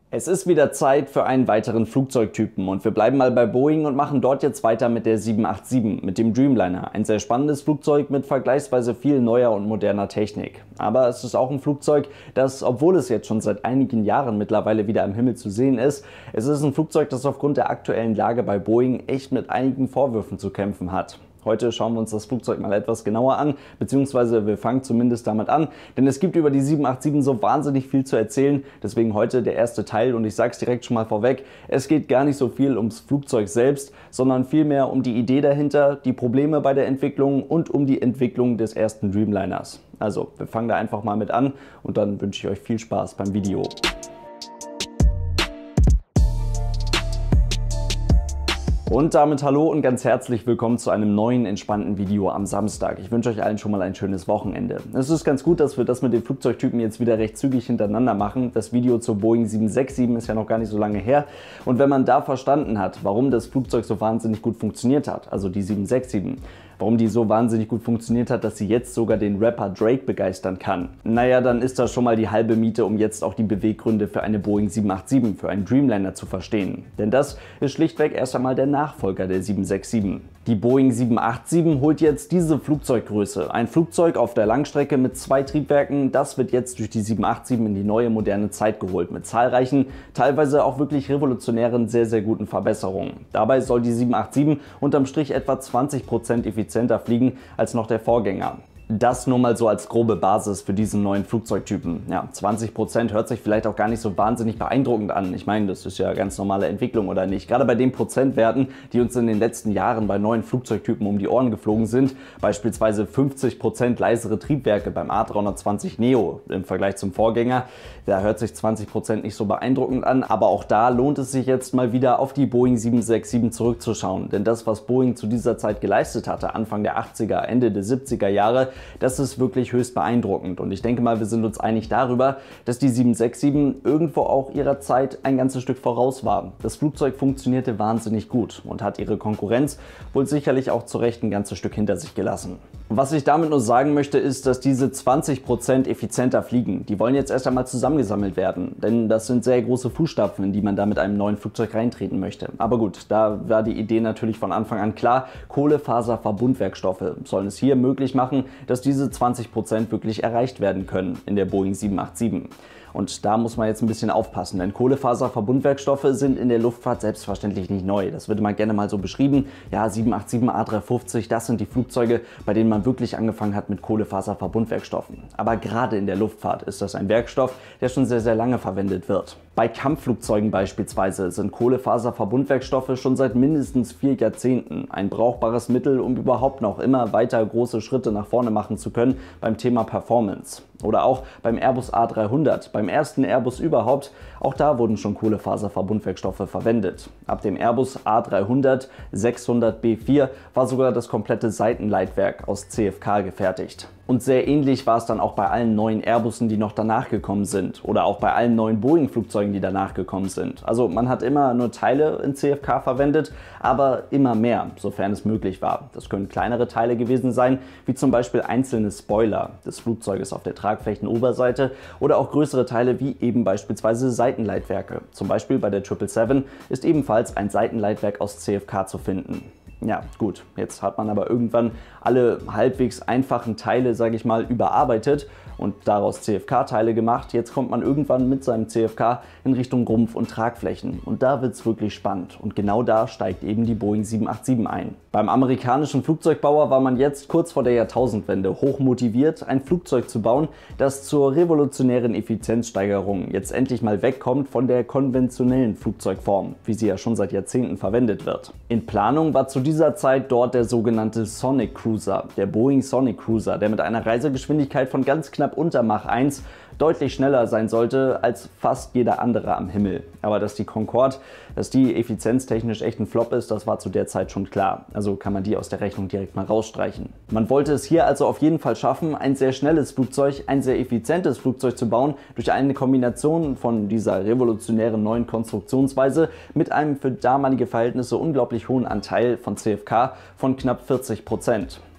Es ist wieder Zeit für einen weiteren Flugzeugtypen und wir bleiben mal bei Boeing und machen dort jetzt weiter mit der 787, mit dem Dreamliner. Ein sehr spannendes Flugzeug mit vergleichsweise viel neuer und moderner Technik. Aber es ist auch ein Flugzeug, das, obwohl es jetzt schon seit einigen Jahren mittlerweile wieder am Himmel zu sehen ist, es ist ein Flugzeug, das aufgrund der aktuellen Lage bei Boeing echt mit einigen Vorwürfen zu kämpfen hat. Heute schauen wir uns das Flugzeug mal etwas genauer an, beziehungsweise wir fangen zumindest damit an, denn es gibt über die 787 so wahnsinnig viel zu erzählen, deswegen heute der erste Teil und ich sage es direkt schon mal vorweg, es geht gar nicht so viel ums Flugzeug selbst, sondern vielmehr um die Idee dahinter, die Probleme bei der Entwicklung und um die Entwicklung des ersten Dreamliners. Also, wir fangen da einfach mal mit an und dann wünsche ich euch viel Spaß beim Video. Und damit hallo und ganz herzlich willkommen zu einem neuen entspannten Video am Samstag. Ich wünsche euch allen schon mal ein schönes Wochenende. Es ist ganz gut, dass wir das mit den Flugzeugtypen jetzt wieder recht zügig hintereinander machen. Das Video zur Boeing 767 ist ja noch gar nicht so lange her. Und wenn man da verstanden hat, warum das Flugzeug so wahnsinnig gut funktioniert hat, also die 767, warum die so wahnsinnig gut funktioniert hat, dass sie jetzt sogar den Rapper Drake begeistern kann. Naja, dann ist das schon mal die halbe Miete, um jetzt auch die Beweggründe für eine Boeing 787, für einen Dreamliner zu verstehen. Denn das ist schlichtweg erst einmal der Nachfolger der 767. Die Boeing 787 holt jetzt diese Flugzeuggröße. Ein Flugzeug auf der Langstrecke mit 2 Triebwerken, das wird jetzt durch die 787 in die neue moderne Zeit geholt. Mit zahlreichen, teilweise auch wirklich revolutionären, sehr, sehr guten Verbesserungen. Dabei soll die 787 unterm Strich etwa 20% effizienter fliegen als noch der Vorgänger. Das nur mal so als grobe Basis für diesen neuen Flugzeugtypen. Ja, 20% hört sich vielleicht auch gar nicht so wahnsinnig beeindruckend an. Ich meine, das ist ja ganz normale Entwicklung, oder nicht? Gerade bei den Prozentwerten, die uns in den letzten Jahren bei neuen Flugzeugtypen um die Ohren geflogen sind, beispielsweise 50% leisere Triebwerke beim A320 Neo im Vergleich zum Vorgänger, da hört sich 20% nicht so beeindruckend an, aber auch da lohnt es sich jetzt mal wieder auf die Boeing 767 zurückzuschauen. Denn das, was Boeing zu dieser Zeit geleistet hatte, Anfang der 80er, Ende der 70er Jahre, das ist wirklich höchst beeindruckend und ich denke mal, wir sind uns einig darüber, dass die 767 irgendwo auch ihrer Zeit ein ganzes Stück voraus war. Das Flugzeug funktionierte wahnsinnig gut und hat ihre Konkurrenz wohl sicherlich auch zu Recht ein ganzes Stück hinter sich gelassen. Was ich damit nur sagen möchte, ist, dass diese 20% effizienter fliegen, die wollen jetzt erst einmal zusammengesammelt werden, denn das sind sehr große Fußstapfen, in die man da mit einem neuen Flugzeug reintreten möchte. Aber gut, da war die Idee natürlich von Anfang an klar, Kohlefaserverbundwerkstoffe sollen es hier möglich machen, dass diese 20% wirklich erreicht werden können in der Boeing 787. Und da muss man jetzt ein bisschen aufpassen, denn Kohlefaserverbundwerkstoffe sind in der Luftfahrt selbstverständlich nicht neu. Das wird immer gerne mal so beschrieben. Ja, 787, A350, das sind die Flugzeuge, bei denen man wirklich angefangen hat mit Kohlefaserverbundwerkstoffen. Aber gerade in der Luftfahrt ist das ein Werkstoff, der schon sehr, sehr lange verwendet wird. Bei Kampfflugzeugen beispielsweise sind Kohlefaserverbundwerkstoffe schon seit mindestens 4 Jahrzehnten ein brauchbares Mittel, um überhaupt noch immer weiter große Schritte nach vorne machen zu können beim Thema Performance. Oder auch beim Airbus A300, beim ersten Airbus überhaupt, auch da wurden schon Kohlefaserverbundwerkstoffe verwendet. Ab dem Airbus A300 600B4 war sogar das komplette Seitenleitwerk aus CFK gefertigt. Und sehr ähnlich war es dann auch bei allen neuen Airbussen, die noch danach gekommen sind. Oder auch bei allen neuen Boeing-Flugzeugen, die danach gekommen sind. Also man hat immer nur Teile in CFK verwendet, aber immer mehr, sofern es möglich war. Das können kleinere Teile gewesen sein, wie zum Beispiel einzelne Spoiler des Flugzeuges auf der Tragflächenoberseite oder auch größere Teile wie eben beispielsweise Seitenleitwerke. Zum Beispiel bei der 777 ist ebenfalls ein Seitenleitwerk aus CFK zu finden. Ja, gut, jetzt hat man aber irgendwann alle halbwegs einfachen Teile, sage ich mal, überarbeitet und daraus CFK-Teile gemacht. Jetzt kommt man irgendwann mit seinem CFK in Richtung Rumpf und Tragflächen und da wird es wirklich spannend und genau da steigt eben die Boeing 787 ein. Beim amerikanischen Flugzeugbauer war man jetzt kurz vor der Jahrtausendwende hoch motiviert, ein Flugzeug zu bauen, das zur revolutionären Effizienzsteigerung jetzt endlich mal wegkommt von der konventionellen Flugzeugform, wie sie ja schon seit Jahrzehnten verwendet wird. In Planung war zu dieser Zeit dort der sogenannte Sonic Cruiser, der Boeing Sonic Cruiser, der mit einer Reisegeschwindigkeit von ganz knapp unter Mach 1 deutlich schneller sein sollte als fast jeder andere am Himmel. Aber dass die Concorde, dass die effizienztechnisch echt ein Flop ist, das war zu der Zeit schon klar. Also kann man die aus der Rechnung direkt mal rausstreichen. Man wollte es hier also auf jeden Fall schaffen, ein sehr schnelles Flugzeug, ein sehr effizientes Flugzeug zu bauen, durch eine Kombination von dieser revolutionären neuen Konstruktionsweise mit einem für damalige Verhältnisse unglaublich hohen Anteil von CFK von knapp 40%.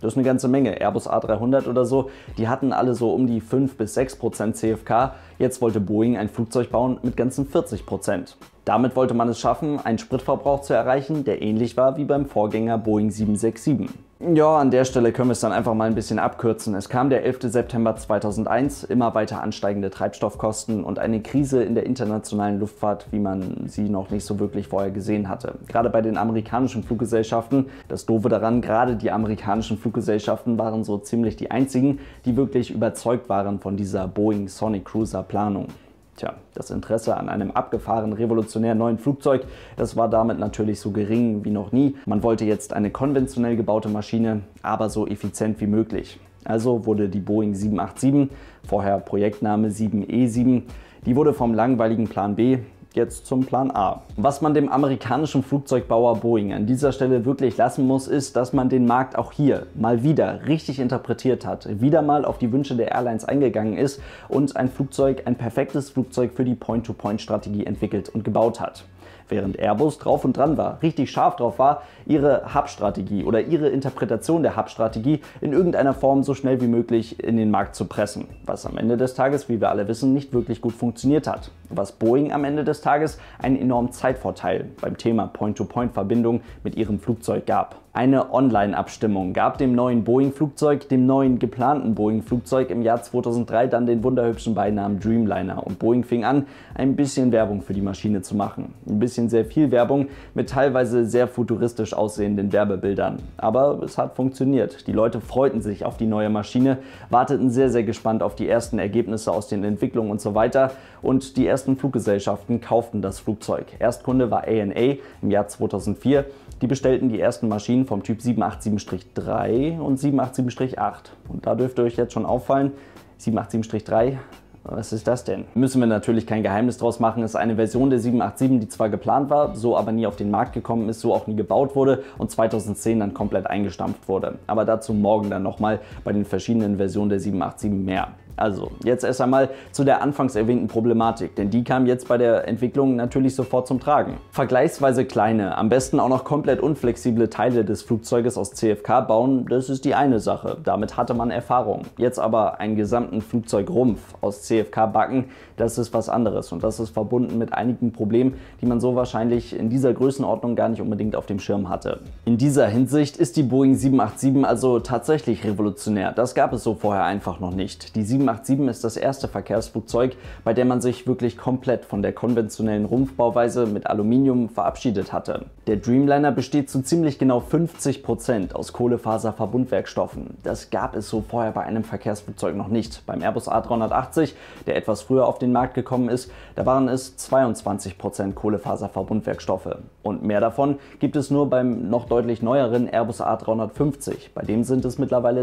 Das ist eine ganze Menge. Airbus A300 oder so, die hatten alle so um die 5 bis 6% CFK. Jetzt wollte Boeing ein Flugzeug bauen mit ganzen 40%. Damit wollte man es schaffen, einen Spritverbrauch zu erreichen, der ähnlich war wie beim Vorgänger Boeing 767. Ja, an der Stelle können wir es dann einfach mal ein bisschen abkürzen. Es kam der 11. September 2001, immer weiter ansteigende Treibstoffkosten und eine Krise in der internationalen Luftfahrt, wie man sie noch nicht so wirklich vorher gesehen hatte. Gerade bei den amerikanischen Fluggesellschaften, das Doofe daran, gerade die amerikanischen Fluggesellschaften waren so ziemlich die einzigen, die wirklich überzeugt waren von dieser Boeing Sonic Cruiser Planung. Tja, das Interesse an einem abgefahrenen, revolutionären neuen Flugzeug, das war damit natürlich so gering wie noch nie. Man wollte jetzt eine konventionell gebaute Maschine, aber so effizient wie möglich. Also wurde die Boeing 787, vorher Projektname 7E7, die wurde vom langweiligen Plan B jetzt zum Plan A. Was man dem amerikanischen Flugzeugbauer Boeing an dieser Stelle wirklich lassen muss, ist, dass man den Markt auch hier mal wieder richtig interpretiert hat, wieder mal auf die Wünsche der Airlines eingegangen ist und ein perfektes Flugzeug für die Point-to-Point-Strategie entwickelt und gebaut hat. Während Airbus drauf und dran war, richtig scharf drauf war, ihre Hub-Strategie oder ihre Interpretation der Hub-Strategie in irgendeiner Form so schnell wie möglich in den Markt zu pressen, was am Ende des Tages, wie wir alle wissen, nicht wirklich gut funktioniert hat. Was Boeing am Ende des Tages einen enormen Zeitvorteil beim Thema Point-to-Point-Verbindung mit ihrem Flugzeug gab. Eine Online-Abstimmung gab dem neuen Boeing-Flugzeug, dem neuen geplanten Boeing-Flugzeug im Jahr 2003 dann den wunderhübschen Beinamen Dreamliner und Boeing fing an, ein bisschen Werbung für die Maschine zu machen. Ein bisschen sehr viel Werbung mit teilweise sehr futuristisch aussehenden Werbebildern. Aber es hat funktioniert. Die Leute freuten sich auf die neue Maschine, warteten sehr, sehr gespannt auf die ersten Ergebnisse aus den Entwicklungen und so weiter und die ersten Fluggesellschaften kauften das Flugzeug. Erstkunde war ANA im Jahr 2004. Die bestellten die ersten Maschinen vom Typ 787-3 und 787-8. Und da dürfte euch jetzt schon auffallen, 787-3, was ist das denn? Müssen wir natürlich kein Geheimnis draus machen, ist eine Version der 787, die zwar geplant war, so aber nie auf den Markt gekommen ist, so auch nie gebaut wurde und 2010 dann komplett eingestampft wurde. Aber dazu morgen dann nochmal bei den verschiedenen Versionen der 787 mehr. Also, jetzt erst einmal zu der anfangs erwähnten Problematik, denn die kam jetzt bei der Entwicklung natürlich sofort zum Tragen. Vergleichsweise kleine, am besten auch noch komplett unflexible Teile des Flugzeuges aus CFK bauen, das ist die eine Sache. Damit hatte man Erfahrung. Jetzt aber einen gesamten Flugzeugrumpf aus CFK backen, das ist was anderes und das ist verbunden mit einigen Problemen, die man so wahrscheinlich in dieser Größenordnung gar nicht unbedingt auf dem Schirm hatte. In dieser Hinsicht ist die Boeing 787 also tatsächlich revolutionär. Das gab es so vorher einfach noch nicht. Die 787 ist das erste Verkehrsflugzeug, bei dem man sich wirklich komplett von der konventionellen Rumpfbauweise mit Aluminium verabschiedet hatte. Der Dreamliner besteht zu ziemlich genau 50% aus Kohlefaserverbundwerkstoffen. Das gab es so vorher bei einem Verkehrsflugzeug noch nicht. Beim Airbus A380, der etwas früher auf den Markt gekommen ist, da waren es 22% Kohlefaserverbundwerkstoffe. Und mehr davon gibt es nur beim noch deutlich neueren Airbus A350. Bei dem sind es mittlerweile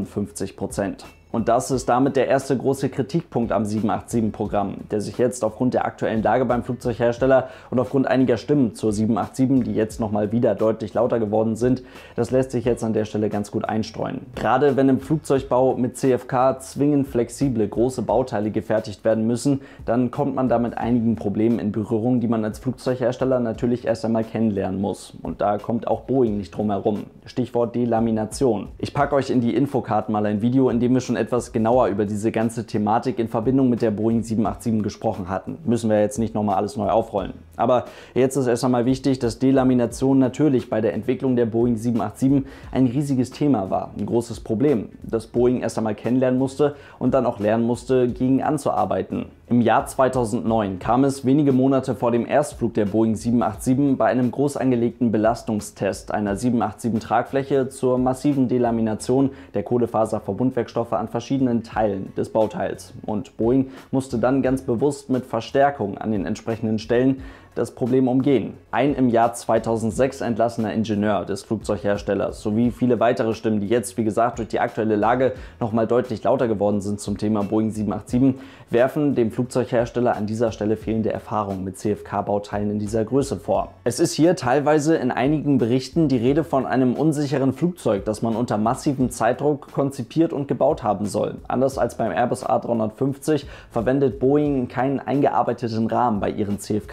53%. Und das ist damit der erste große Kritikpunkt am 787-Programm, der sich jetzt aufgrund der aktuellen Lage beim Flugzeughersteller und aufgrund einiger Stimmen zur 787, die jetzt nochmal wieder deutlich lauter geworden sind, das lässt sich jetzt an der Stelle ganz gut einstreuen. Gerade wenn im Flugzeugbau mit CFK zwingend flexible große Bauteile gefertigt werden müssen, dann kommt man da mit einigen Problemen in Berührung, die man als Flugzeughersteller natürlich erst einmal kennenlernen muss. Und da kommt auch Boeing nicht drum herum. Stichwort Delamination. Ich packe euch in die Infokarten mal ein Video, in dem wir schon etwas genauer über diese ganze Thematik in Verbindung mit der Boeing 787 gesprochen hatten. Müssen wir jetzt nicht nochmal alles neu aufrollen. Aber jetzt ist erst einmal wichtig, dass Delamination natürlich bei der Entwicklung der Boeing 787 ein riesiges Thema war, ein großes Problem, das Boeing erst einmal kennenlernen musste und dann auch lernen musste, gegen anzuarbeiten. Im Jahr 2009 kam es wenige Monate vor dem Erstflug der Boeing 787 bei einem groß angelegten Belastungstest einer 787-Tragfläche zur massiven Delamination der Kohlefaserverbundwerkstoffe an verschiedenen Teilen des Bauteils. Und Boeing musste dann ganz bewusst mit Verstärkung an den entsprechenden Stellen das Problem umgehen. Ein im Jahr 2006 entlassener Ingenieur des Flugzeugherstellers sowie viele weitere Stimmen, die jetzt, wie gesagt, durch die aktuelle Lage nochmal deutlich lauter geworden sind zum Thema Boeing 787, werfen dem Flugzeughersteller an dieser Stelle fehlende Erfahrung mit CFK-Bauteilen in dieser Größe vor. Es ist hier teilweise in einigen Berichten die Rede von einem unsicheren Flugzeug, das man unter massivem Zeitdruck konzipiert und gebaut haben soll. Anders als beim Airbus A350 verwendet Boeing keinen eingearbeiteten Rahmen bei ihren CFK-Bauteilen.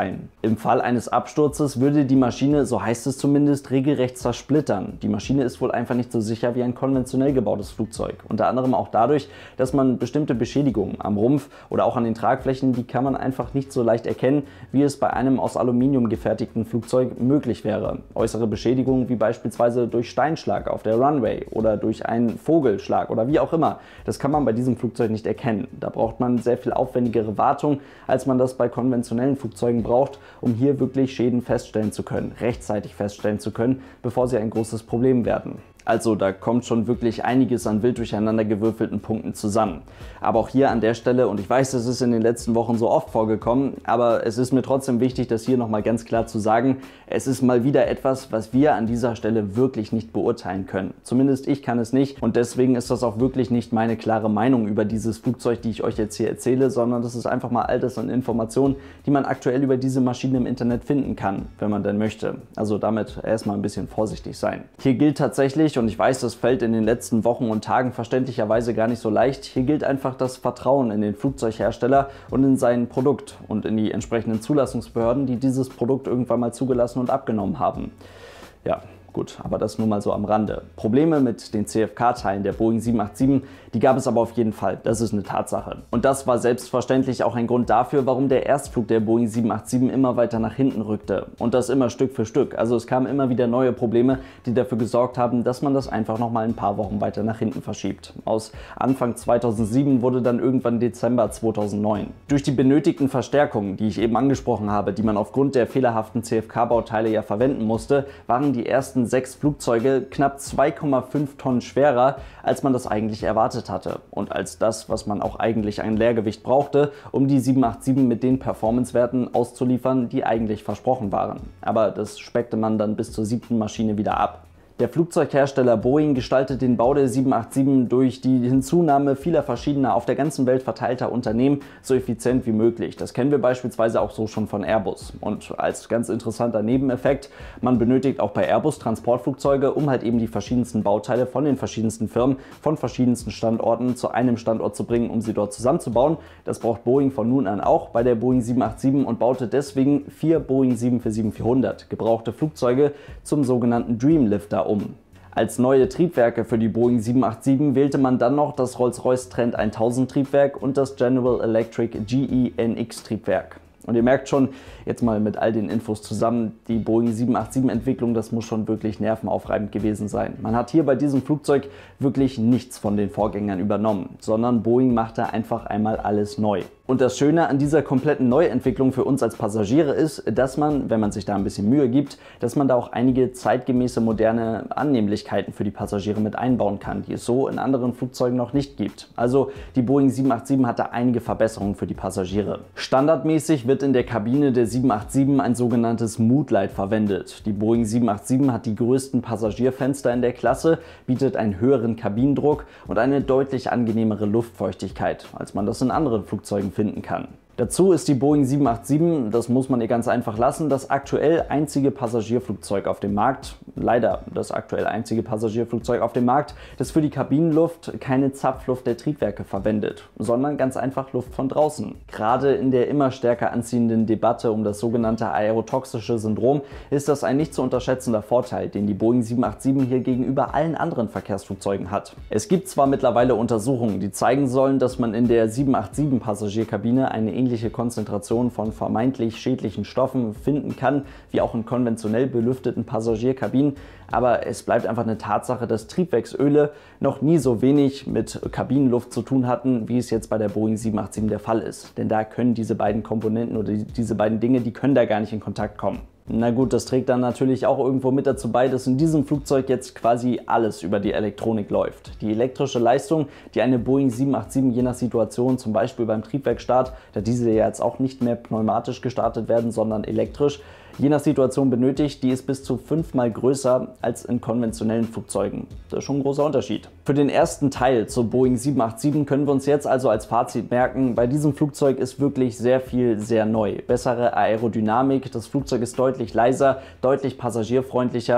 Teilen. Im Fall eines Absturzes würde die Maschine, so heißt es zumindest, regelrecht zersplittern. Die Maschine ist wohl einfach nicht so sicher wie ein konventionell gebautes Flugzeug. Unter anderem auch dadurch, dass man bestimmte Beschädigungen am Rumpf oder auch an den Tragflächen, die kann man einfach nicht so leicht erkennen, wie es bei einem aus Aluminium gefertigten Flugzeug möglich wäre. Äußere Beschädigungen wie beispielsweise durch Steinschlag auf der Runway oder durch einen Vogelschlag oder wie auch immer, das kann man bei diesem Flugzeug nicht erkennen. Da braucht man sehr viel aufwendigere Wartung, als man das bei konventionellen Flugzeugen braucht, um hier wirklich Schäden feststellen zu können, rechtzeitig feststellen zu können, bevor sie ein großes Problem werden. Also da kommt schon wirklich einiges an wild durcheinander gewürfelten Punkten zusammen. Aber auch hier an der Stelle, und ich weiß, es ist in den letzten Wochen so oft vorgekommen, aber es ist mir trotzdem wichtig, das hier nochmal ganz klar zu sagen, es ist mal wieder etwas, was wir an dieser Stelle wirklich nicht beurteilen können. Zumindest ich kann es nicht und deswegen ist das auch wirklich nicht meine klare Meinung über dieses Flugzeug, die ich euch jetzt hier erzähle, sondern das ist einfach mal all das an Informationen, die man aktuell über diese Maschine im Internet finden kann, wenn man denn möchte. Also damit erstmal ein bisschen vorsichtig sein. Hier gilt tatsächlich, und ich weiß, das fällt in den letzten Wochen und Tagen verständlicherweise gar nicht so leicht, hier gilt einfach das Vertrauen in den Flugzeughersteller und in sein Produkt und in die entsprechenden Zulassungsbehörden, die dieses Produkt irgendwann mal zugelassen und abgenommen haben. Ja. Gut, aber das nur mal so am Rande. Probleme mit den CFK-Teilen der Boeing 787, die gab es aber auf jeden Fall. Das ist eine Tatsache. Und das war selbstverständlich auch ein Grund dafür, warum der Erstflug der Boeing 787 immer weiter nach hinten rückte. Und das immer Stück für Stück. Also es kamen immer wieder neue Probleme, die dafür gesorgt haben, dass man das einfach nochmal ein paar Wochen weiter nach hinten verschiebt. Aus Anfang 2007 wurde dann irgendwann Dezember 2009. Durch die benötigten Verstärkungen, die ich eben angesprochen habe, die man aufgrund der fehlerhaften CFK-Bauteile ja verwenden musste, waren die ersten 6 Flugzeuge knapp 2,5 Tonnen schwerer, als man das eigentlich erwartet hatte und als das, was man auch eigentlich an Leergewicht brauchte, um die 787 mit den Performancewerten auszuliefern, die eigentlich versprochen waren. Aber das speckte man dann bis zur 7. Maschine wieder ab. Der Flugzeughersteller Boeing gestaltet den Bau der 787 durch die Hinzunahme vieler verschiedener auf der ganzen Welt verteilter Unternehmen so effizient wie möglich. Das kennen wir beispielsweise auch so schon von Airbus. Und als ganz interessanter Nebeneffekt, man benötigt auch bei Airbus Transportflugzeuge, um halt eben die verschiedensten Bauteile von den verschiedensten Firmen, von verschiedensten Standorten zu einem Standort zu bringen, um sie dort zusammenzubauen. Das braucht Boeing von nun an auch bei der Boeing 787 und baute deswegen 4 Boeing 747-400 gebrauchte Flugzeuge zum sogenannten Dreamlifter um. Als neue Triebwerke für die Boeing 787 wählte man dann noch das Rolls-Royce Trent 1000 Triebwerk und das General Electric GE-NX Triebwerk. Und ihr merkt schon, jetzt mal mit all den Infos zusammen, die Boeing 787-Entwicklung, das muss schon wirklich nervenaufreibend gewesen sein. Man hat hier bei diesem Flugzeug wirklich nichts von den Vorgängern übernommen, sondern Boeing machte einfach einmal alles neu. Und das Schöne an dieser kompletten Neuentwicklung für uns als Passagiere ist, dass man, wenn man sich da ein bisschen Mühe gibt, dass man da auch einige zeitgemäße moderne Annehmlichkeiten für die Passagiere mit einbauen kann, die es so in anderen Flugzeugen noch nicht gibt. Also die Boeing 787 hatte einige Verbesserungen für die Passagiere. Standardmäßig wird in der Kabine der 787 ein sogenanntes Moodlight verwendet. Die Boeing 787 hat die größten Passagierfenster in der Klasse, bietet einen höheren Kabinendruck und eine deutlich angenehmere Luftfeuchtigkeit, als man das in anderen Flugzeugen finden kann. Dazu ist die Boeing 787, das muss man ihr ganz einfach lassen, das aktuell einzige Passagierflugzeug auf dem Markt, leider das aktuell einzige Passagierflugzeug auf dem Markt, das für die Kabinenluft keine Zapfluft der Triebwerke verwendet, sondern ganz einfach Luft von draußen. Gerade in der immer stärker anziehenden Debatte um das sogenannte aerotoxische Syndrom ist das ein nicht zu unterschätzender Vorteil, den die Boeing 787 hier gegenüber allen anderen Verkehrsflugzeugen hat. Es gibt zwar mittlerweile Untersuchungen, die zeigen sollen, dass man in der 787 Passagierkabine eine ähnliche Konzentration von vermeintlich schädlichen Stoffen finden kann, wie auch in konventionell belüfteten Passagierkabinen. Aber es bleibt einfach eine Tatsache, dass Triebwerksöle noch nie so wenig mit Kabinenluft zu tun hatten, wie es jetzt bei der Boeing 787 der Fall ist. Denn da können diese beiden Komponenten oder diese beiden Dinge, die können da gar nicht in Kontakt kommen. Na gut, das trägt dann natürlich auch irgendwo mit dazu bei, dass in diesem Flugzeug jetzt quasi alles über die Elektronik läuft. Die elektrische Leistung, die eine Boeing 787 je nach Situation, zum Beispiel beim Triebwerkstart, da diese ja jetzt auch nicht mehr pneumatisch gestartet werden, sondern elektrisch, je nach Situation benötigt, die ist bis zu 5-mal größer als in konventionellen Flugzeugen. Das ist schon ein großer Unterschied. Für den ersten Teil zur Boeing 787 können wir uns jetzt also als Fazit merken, bei diesem Flugzeug ist wirklich sehr viel sehr neu. Bessere Aerodynamik, das Flugzeug ist deutlich leiser, deutlich passagierfreundlicher,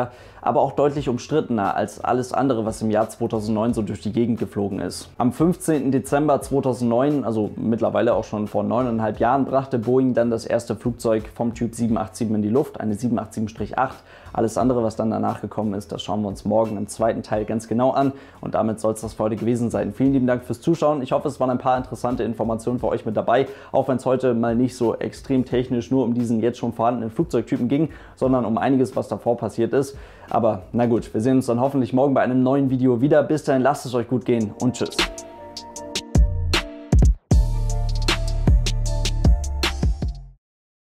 aber auch deutlich umstrittener als alles andere, was im Jahr 2009 so durch die Gegend geflogen ist. Am 15. Dezember 2009, also mittlerweile auch schon vor 9,5 Jahren, brachte Boeing dann das erste Flugzeug vom Typ 787 in die Luft, eine 787-8. Alles andere, was dann danach gekommen ist, das schauen wir uns morgen im zweiten Teil ganz genau an. Und damit soll es das für heute gewesen sein. Vielen lieben Dank fürs Zuschauen. Ich hoffe, es waren ein paar interessante Informationen für euch mit dabei, auch wenn es heute mal nicht so extrem technisch nur um diesen jetzt schon vorhandenen Flugzeugtypen ging, sondern um einiges, was davor passiert ist. Aber na gut, wir sehen uns dann hoffentlich morgen bei einem neuen Video wieder. Bis dahin, lasst es euch gut gehen und tschüss.